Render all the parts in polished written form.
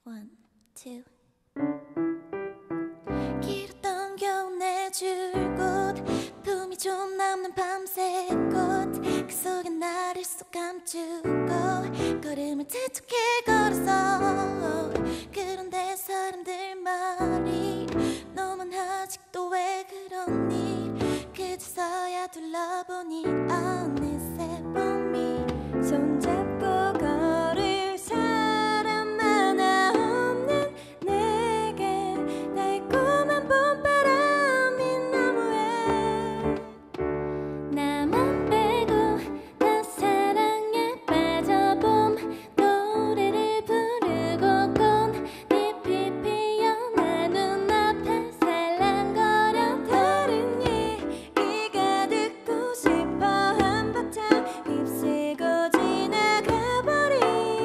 One, two. 길었던 겨울의 줄곧 품이 좀 남는 밤새 꽃 그 속에 나를 쏙 감추고 걸음을 재촉해 걸었어. 그런데 사람들 말이 너만 아직도 왜 그러니 그제서야 둘러보니 어느새 봄이 손잡고 걸을 사람 하나 없는 내게 달콤한 봄바람이 너무해. 나만 빼고 다 사랑에 빠져 봄 노래를 부르고 꽃잎이 피어나 눈앞에 살랑거려 다른 얘기가 듣고 싶어. 한바탕 휩쓸고 지나가버린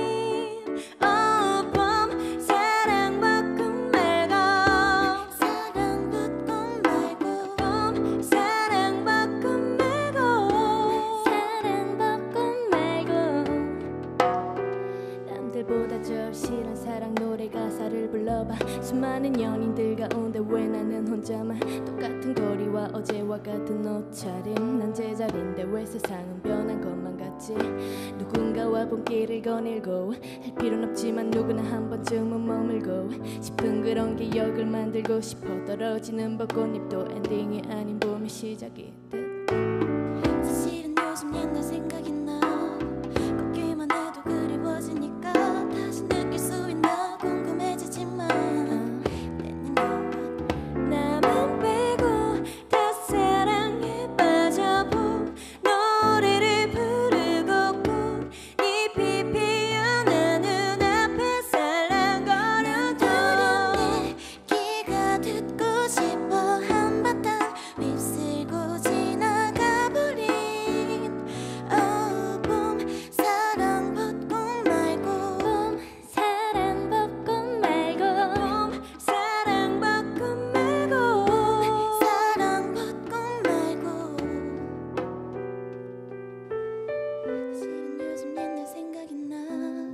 봄 사랑받고 말고 사랑받고 말고 봄 사랑받고 말고 사랑받고 말고. 남들보다 절실한 사랑 노래 가사를 불러봐. 수많은 연인들 가운데 왜 나는 혼자만 똑같은 거리와 어제와 같은 옷차림. 난 제자리인데 왜 세상은 변한 것만 같지. 누군가와 봄길을 거닐고 할 필요는 없지만 누구나 한 번쯤은 머물고 싶은 그런 기억을 만들고 싶어. 떨어지는 벚꽃잎도 엔딩이 아닌 봄의 시작이듯. 사실은 요즘 옛날 생각이 나. 걷기만 해도 그리워지니까 다시 느낄 수 있나 궁금해지지만 나만 빼고 다 사랑에 빠져 봄 노래를 부르고 꽃잎이 피어나 눈앞에 살랑거려 다른 얘기가 듣고 싶어. 한바탕 휩쓸고 지나가버린 봄 사랑받고 말고 봄 사랑받고 말고 봄 사랑받고 말고 봄 사랑받고 말고. 사실은 요즘 옛날 생각이 나.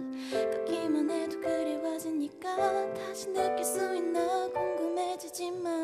걷기만 해도 그리워지니까 다시 느낄 수 있나 궁금해지지만